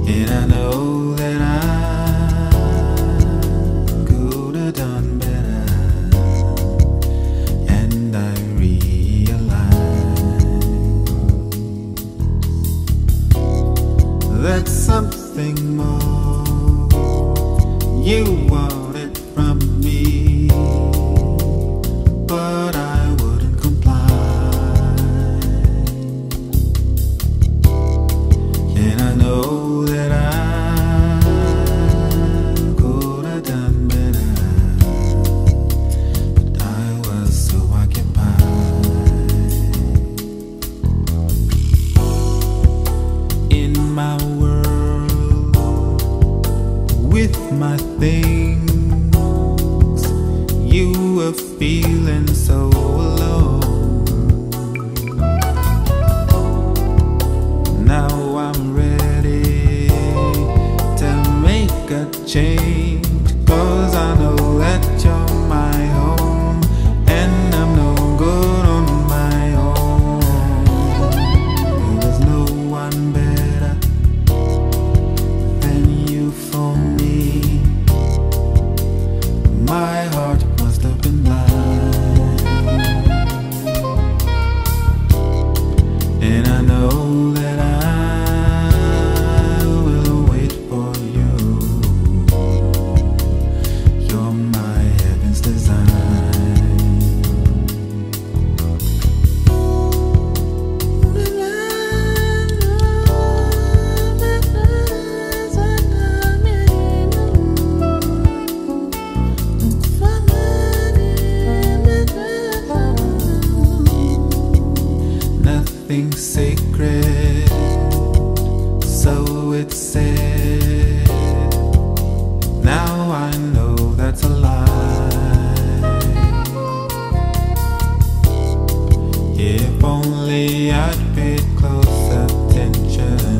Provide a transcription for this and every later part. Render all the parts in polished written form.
And I know that I could have done better, and I realize that's something more you wanted from me, but I wouldn't comply. And I know that I could have done better, but I was so occupied in my world with my things. You were feeling so alone. Now I'm ready to make a change, 'cause I know that you're my home, and I'm no good on my own. There's no one better than you for me. My heart must have been blind, and I know that I will wait for you. You're my heaven's design. Nothing sacred, so it's said. Now I know that's a lie. If only I'd paid close attention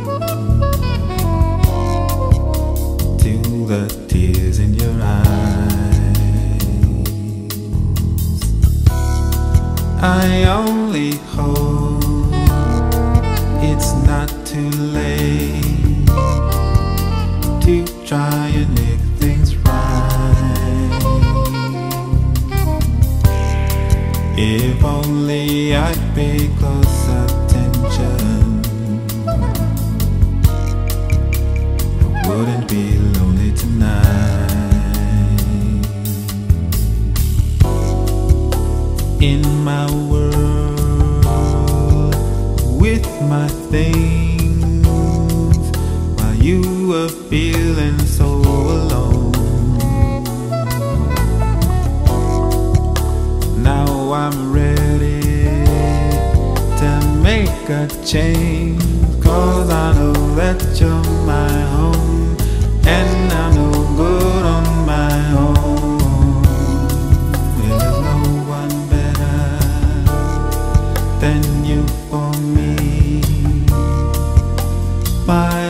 to the tears in your eyes. I only hope it's not too late to try and make things right. If only I'd pay close attention, I wouldn't be lonely tonight. In my world with my things, while you were feeling so alone. Now I'm ready to make a change, 'cause I know that you're my home, and I'm no good on my own. There's no one better than you for me. Bye.